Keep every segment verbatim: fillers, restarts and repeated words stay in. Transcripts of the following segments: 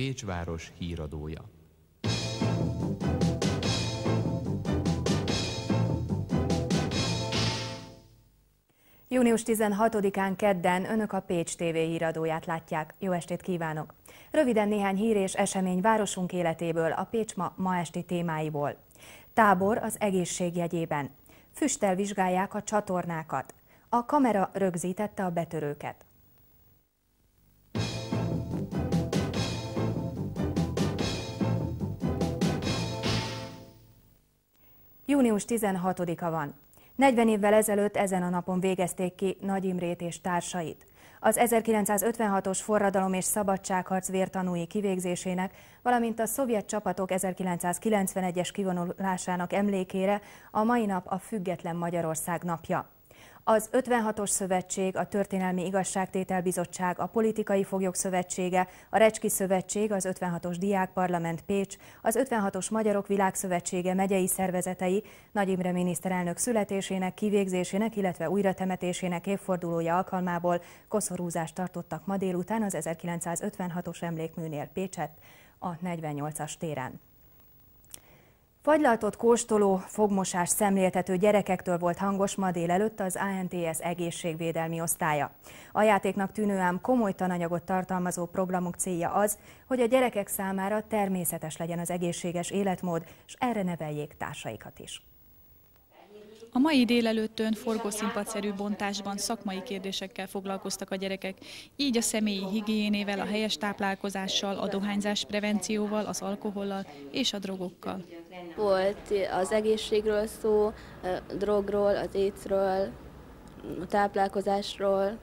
Pécs város híradója. június tizenhatodikán kedden Önök a Pécs té vé híradóját látják. Jó estét kívánok! Röviden néhány hír és esemény városunk életéből, a Pécs ma, ma esti témáiból. Tábor az egészség jegyében. Füsttel vizsgálják a csatornákat. A kamera rögzítette a betörőket. június tizenhatodika van. negyven évvel ezelőtt ezen a napon végezték ki Nagy Imrét és társait. Az ezerkilencszázötvenhatos forradalom és szabadságharc vértanúi kivégzésének, valamint a szovjet csapatok ezerkilencszázkilencvenegyes kivonulásának emlékére a mai nap a Független Magyarország napja. Az ötvenhatos szövetség, a Történelmi Igazságtétel Bizottság, a Politikai Foglyok Szövetsége, a Recski Szövetség, az ötvenhatos Diákparlament Pécs, az ötvenhatos Magyarok Világszövetsége megyei szervezetei Nagy Imre miniszterelnök születésének, kivégzésének, illetve újratemetésének évfordulója alkalmából koszorúzást tartottak ma délután az ezerkilencszázötvenhatos emlékműnél Pécsett, a negyvennyolcas téren. Fagylaltot kóstoló, fogmosás szemléltető gyerekektől volt hangos ma délelőtt az á en té es egészségvédelmi osztálya. A játéknak tűnő, ám komoly tananyagot tartalmazó programok célja az, hogy a gyerekek számára természetes legyen az egészséges életmód, és erre neveljék társaikat is. A mai délelőttön forgószínpadszerű bontásban szakmai kérdésekkel foglalkoztak a gyerekek, így a személyi higiénével, a helyes táplálkozással, a dohányzás prevencióval, az alkohollal és a drogokkal. Volt az egészségről szó, a drogról, az écről, a táplálkozásról,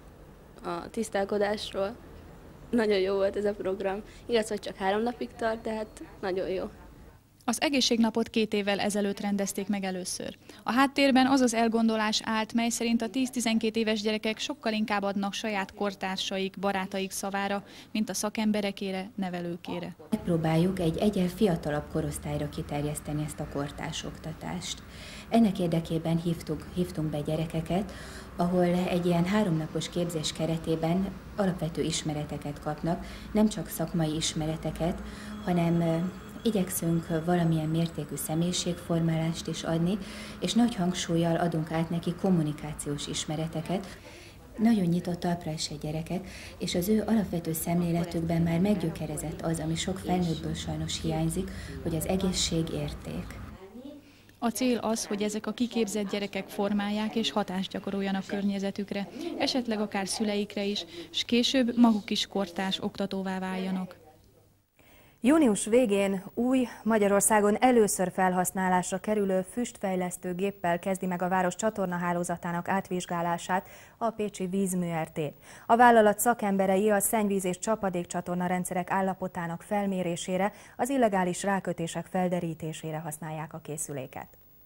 a tisztálkodásról. Nagyon jó volt ez a program. Igaz, hogy csak három napig tart, de hát nagyon jó. Az egészségnapot két évvel ezelőtt rendezték meg először. A háttérben az az elgondolás állt, mely szerint a tíz-tizenkét éves gyerekek sokkal inkább adnak saját kortársaik, barátaik szavára, mint a szakemberekére, nevelőkére. Megpróbáljuk egy egyel fiatalabb korosztályra kiterjeszteni ezt a kortárs oktatást. Ennek érdekében hívtuk, hívtunk be gyerekeket, ahol egy ilyen háromnapos képzés keretében alapvető ismereteket kapnak, nem csak szakmai ismereteket, hanem igyekszünk valamilyen mértékű személyiségformálást is adni, és nagy hangsúllyal adunk át neki kommunikációs ismereteket. Nagyon nyitott talpra eső gyerekek, és az ő alapvető szemléletükben már meggyökerezett az, ami sok felnőttből sajnos hiányzik, hogy az egészség érték. A cél az, hogy ezek a kiképzett gyerekek formálják és hatást gyakoroljanak környezetükre, esetleg akár szüleikre is, és később maguk is kortárs oktatóvá váljanak. Június végén új, Magyarországon először felhasználásra kerülő füstfejlesztő géppel kezdi meg a város csatornahálózatának átvizsgálását a Pécsi Vízmű er té. A vállalat szakemberei a szennyvíz és csapadékcsatorna rendszerek állapotának felmérésére, az illegális rákötések felderítésére használják a készüléket.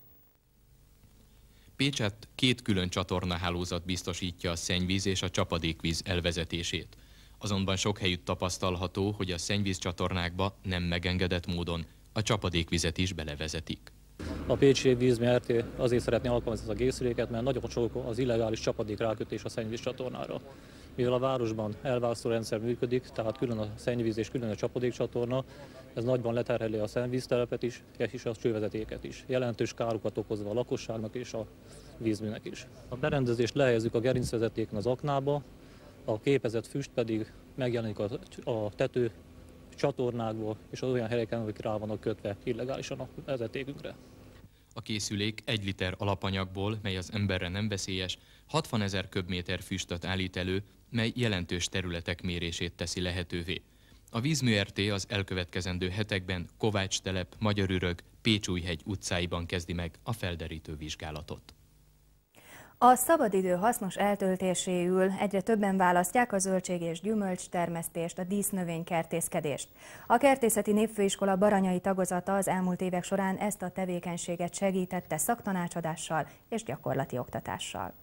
Pécsett két külön csatornahálózat biztosítja a szennyvíz és a csapadékvíz elvezetését. Azonban sok helyütt tapasztalható, hogy a szennyvízcsatornákba nem megengedett módon a csapadékvizet is belevezetik. A Pécsi Vízmű er té azért szeretné alkalmazni ezt a készüléket, mert nagyon sok az illegális csapadék rákötés a szennyvízcsatornára. Mivel a városban elválasztó rendszer működik, tehát külön a szennyvíz és külön a csapadékcsatorna, ez nagyban leterheli a szennyvíztelepet is, és a csővezetéket is, jelentős károkat okozva a lakosságnak és a vízműnek is. A berendezést lehelyezzük a gerincvezetéken az aknába, a képezett füst pedig megjelenik a, a tető csatornákból és az olyan helyeken, amik rá vannak kötve illegálisan a vezetékünkre. A készülék egy liter alapanyagból, mely az emberre nem veszélyes, hatvanezer köbméter füstöt állít elő, mely jelentős területek mérését teszi lehetővé. A Vízmű er té az elkövetkezendő hetekben Kovács telep, Magyarürög, Pécsújhegy utcáiban kezdi meg a felderítő vizsgálatot. A szabadidő hasznos eltöltéséül egyre többen választják a zöldség és gyümölcs termesztést, a dísznövénykertészkedést. A Kertészeti Népfőiskola baranyai tagozata az elmúlt évek során ezt a tevékenységet segítette szaktanácsadással és gyakorlati oktatással.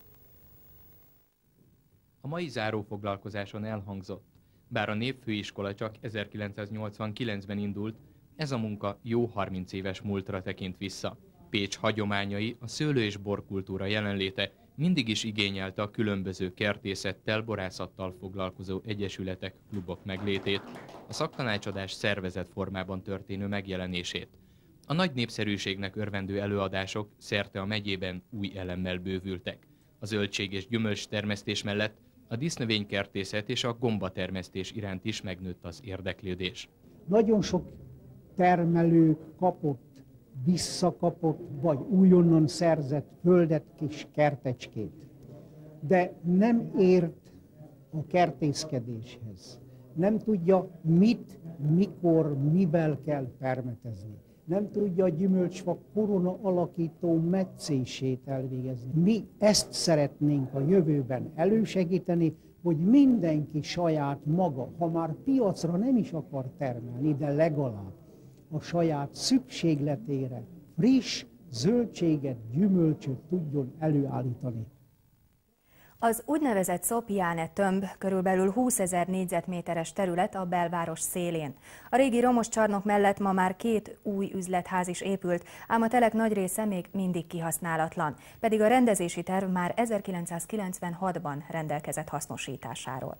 A mai zárófoglalkozáson elhangzott, bár a Népfőiskola csak ezerkilencszáznyolcvankilencben indult, ez a munka jó harminc éves múltra tekint vissza. Pécs hagyományai, a szőlő- és borkultúra jelenléte mindig is igényelte a különböző kertészettel, borászattal foglalkozó egyesületek, klubok meglétét, a szaktanácsadás szervezett formában történő megjelenését. A nagy népszerűségnek örvendő előadások szerte a megyében új elemmel bővültek. A zöldség és gyümölcs termesztés mellett a dísznövénykertészet és a gombatermesztés iránt is megnőtt az érdeklődés. Nagyon sok termelő kapott, visszakapott, vagy újonnan szerzett földet, kis kertecskét. De nem ért a kertészkedéshez. Nem tudja, mit, mikor, mivel kell permetezni. Nem tudja a gyümölcsfa korona alakító metszését elvégezni. Mi ezt szeretnénk a jövőben elősegíteni, hogy mindenki saját maga, ha már piacra nem is akar termelni, de legalább a saját szükségletére friss zöldséget, gyümölcsöt tudjon előállítani. Az úgynevezett Szopjáne tömb körülbelül húszezer négyzetméteres terület a belváros szélén. A régi romos csarnok mellett ma már két új üzletház is épült, ám a telek nagy része még mindig kihasználatlan, pedig a rendezési terv már ezerkilencszázkilencvenhatban rendelkezett hasznosításáról.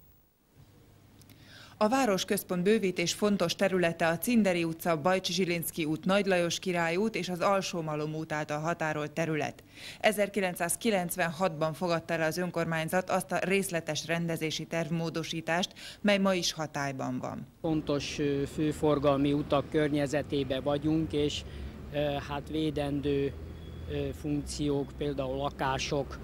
A városközpont bővítés fontos területe a Cinderi utca, Bajcsy-Zsilinszky út, Nagy Lajos Király út és az Alsó-Malom út által határolt terület. ezerkilencszázkilencvenhatban fogadta el az önkormányzat azt a részletes rendezési tervmódosítást, mely ma is hatályban van. Fontos főforgalmi utak környezetében vagyunk, és hát védendő funkciók, például lakások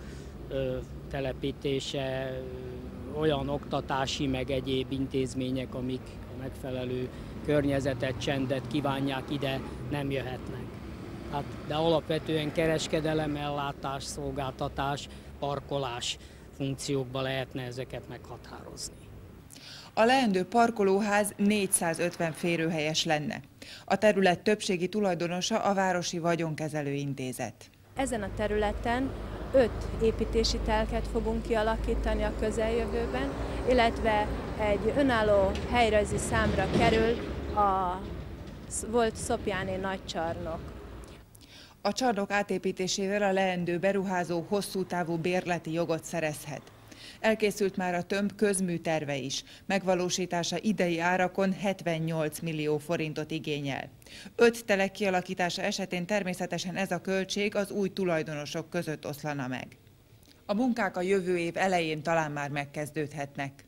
telepítése, olyan oktatási, meg egyéb intézmények, amik a megfelelő környezetet, csendet kívánják, ide nem jöhetnek. Hát, de alapvetően kereskedelem, ellátás, szolgáltatás, parkolás funkciókba lehetne ezeket meghatározni. A leendő parkolóház négyszázötven férőhelyes lenne. A terület többségi tulajdonosa a Városi Vagyonkezelő Intézet. Ezen a területen öt építési telket fogunk kialakítani a közeljövőben, illetve egy önálló helyrajzi számra kerül a volt Szopjáné nagycsarnok. A csarnok átépítésével a leendő beruházó hosszú távú bérleti jogot szerezhet. Elkészült már a tömb közműterve is. Megvalósítása idei árakon hetvennyolc millió forintot igényel. Öt telek kialakítása esetén természetesen ez a költség az új tulajdonosok között oszlana meg. A munkák a jövő év elején talán már megkezdődhetnek.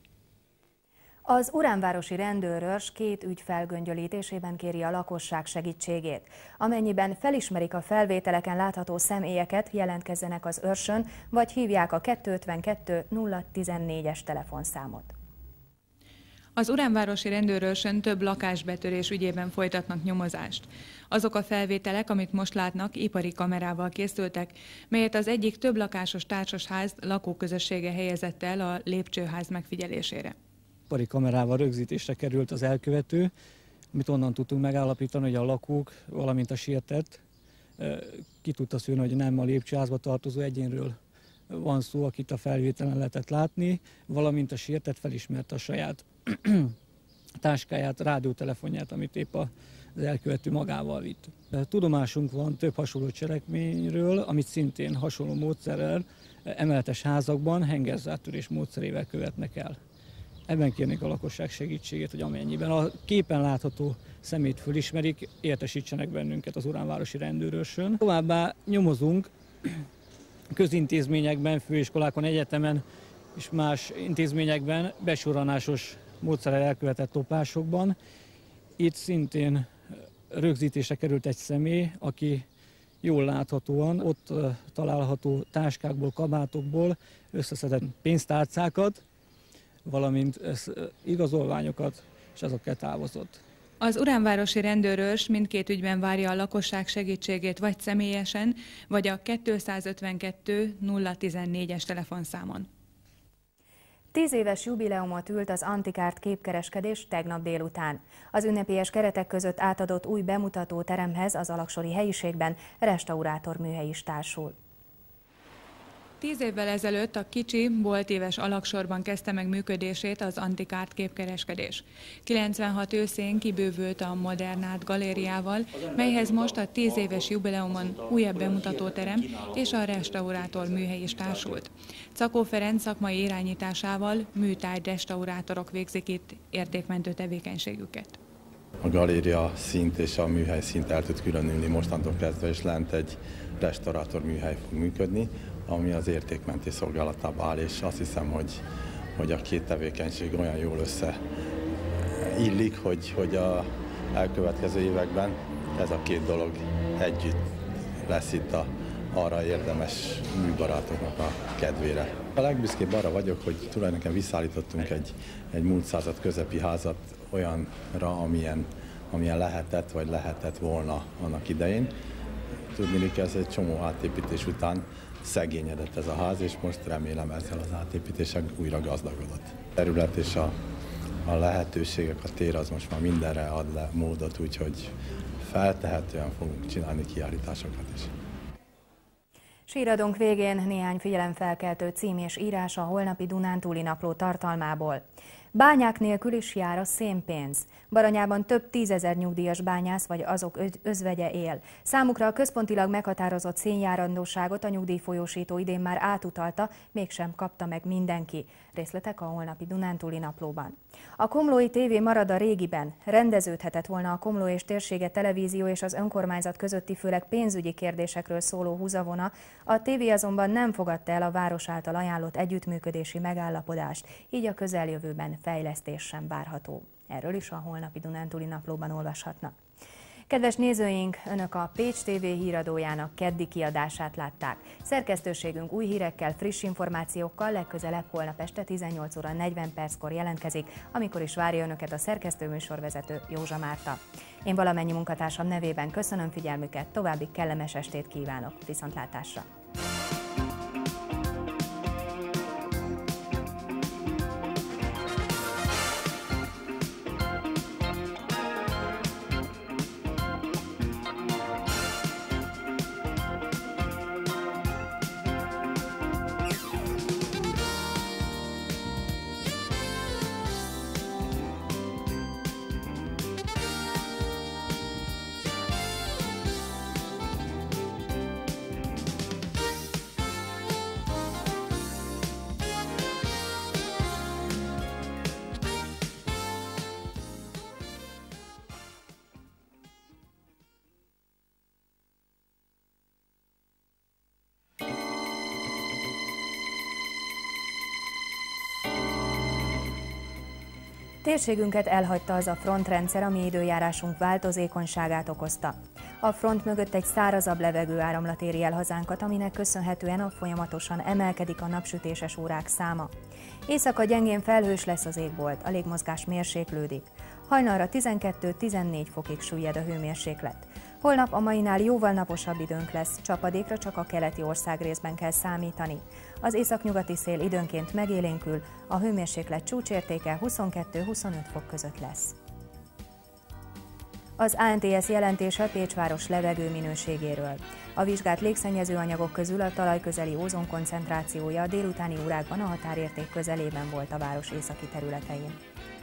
Az uránvárosi rendőrőrs két ügy felgöngyölítésében kéri a lakosság segítségét. Amennyiben felismerik a felvételeken látható személyeket, jelentkezzenek az őrsön, vagy hívják a kettőszázötvenkettő nulla tizennégyes telefonszámot. Az uránvárosi rendőrőrsön több lakásbetörés ügyében folytatnak nyomozást. Azok a felvételek, amit most látnak, ipari kamerával készültek, melyet az egyik több lakásos társasház lakóközössége helyezett el a lépcsőház megfigyelésére. Ipari kamerával rögzítésre került az elkövető, amit onnan tudtunk megállapítani, hogy a lakók, valamint a sértett ki tudta szűrni, hogy nem a lépcsőházba tartozó egyénről van szó, akit a felvételen lehetett látni, valamint a sértett felismerte a saját táskáját, rádiótelefonját, amit épp az elkövető magával vitt. Tudomásunk van több hasonló cselekményről, amit szintén hasonló módszerrel emeletes házakban hengerzártörés módszerével követnek el. Ebben kérnék a lakosság segítségét, hogy amennyiben a képen látható szemét fölismerik, értesítsenek bennünket az uránvárosi rendőrőrsön. Továbbá nyomozunk közintézményekben, főiskolákon, egyetemen és más intézményekben besorranásos módszerrel elkövetett lopásokban. Itt szintén rögzítésre került egy személy, aki jól láthatóan ott található táskákból, kabátokból összeszedett pénztárcákat, valamint igazolványokat, és azokkal távozott. Az uránvárosi rendőrőrs mindkét ügyben várja a lakosság segítségét vagy személyesen, vagy a kettőszázötvenkettő nulla tizennégyes telefonszámon. Tíz éves jubileumot ült az Antikárt képkereskedés tegnap délután. Az ünnepélyes keretek között átadott új bemutató teremhez az alaksori helyiségben restaurátorműhely is társul. Tíz évvel ezelőtt a kicsi, boltíves alagsorban kezdte meg működését az Antikárt képkereskedés. kilencvenhat őszén kibővült a Modern Art galériával, melyhez most a tíz éves jubileumon újabb bemutatóterem és a restaurátor műhely is társult. Czakó Ferenc szakmai irányításával műtárgy restaurátorok végzik itt értékmentő tevékenységüket. A galéria szint és a műhely szint el tud különülni mostantól kezdve, és lent egy restaurátor műhely fog működni, ami az értékmentés szolgálatába áll, és azt hiszem, hogy, hogy a két tevékenység olyan jól össze illik, hogy, hogy a elkövetkező években ez a két dolog együtt lesz itt a, arra érdemes műbarátoknak a kedvére. A legbüszkébb arra vagyok, hogy tulajdonképpen visszaállítottunk egy, egy múlt század közepi házat olyanra, amilyen, amilyen lehetett, vagy lehetett volna annak idején. Tudniillik, ez egy csomó átépítés után szegényedett ez a ház, és most remélem ezzel az átépítéssel újra gazdagodott. A terület és a, a lehetőségek, a tér az most már mindenre ad le módot, úgyhogy feltehetően fogunk csinálni kiállításokat is. Síradónk végén néhány figyelemfelkeltő cím és írás a holnapi Dunántúli Napló tartalmából. Bányák nélkül is jár a szénpénz. Baranyában több tízezer nyugdíjas bányász vagy azok özvegye él. Számukra a központilag meghatározott szénjárandóságot a nyugdíjfolyósító idén már átutalta, mégsem kapta meg mindenki. Részletek a holnapi Dunántúli Naplóban. A komlói tévé marad a régiben. Rendeződhetett volna a Komló és térsége televízió és az önkormányzat közötti főleg pénzügyi kérdésekről szóló húzavona. A tévé azonban nem fogadta el a város által ajánlott együttműködési megállapodást, így a közeljövőben fejlesztés sem várható. Erről is a holnapi Dunántúli Naplóban olvashatnak. Kedves nézőink, Önök a Pécs té vé híradójának keddi kiadását látták. Szerkesztőségünk új hírekkel, friss információkkal legközelebb holnap este tizennyolc óra negyven perckor jelentkezik, amikor is várja Önöket a szerkesztőműsorvezető Józsa Márta. Én valamennyi munkatársam nevében köszönöm figyelmüket, további kellemes estét kívánok. Viszontlátásra! Térségünket elhagyta az a frontrendszer, ami időjárásunk változékonyságát okozta. A front mögött egy szárazabb levegő áramlat éri el hazánkat, aminek köszönhetően a folyamatosan emelkedik a napsütéses órák száma. Éjszaka gyengén felhős lesz az égbolt, a légmozgás mérséklődik. Hajnalra tizenkettő-tizennégy fokig süllyed a hőmérséklet. Holnap a mainál jóval naposabb időnk lesz, csapadékra csak a keleti országrészben kell számítani. Az északnyugati szél időnként megélénkül, a hőmérséklet csúcsértéke huszonkettő-huszonöt fok között lesz. Az á en té es jelentése Pécs város levegő minőségéről. A vizsgált légszennyező anyagok közül a talajközeli ózonkoncentrációja a délutáni órákban a határérték közelében volt a város északi területein.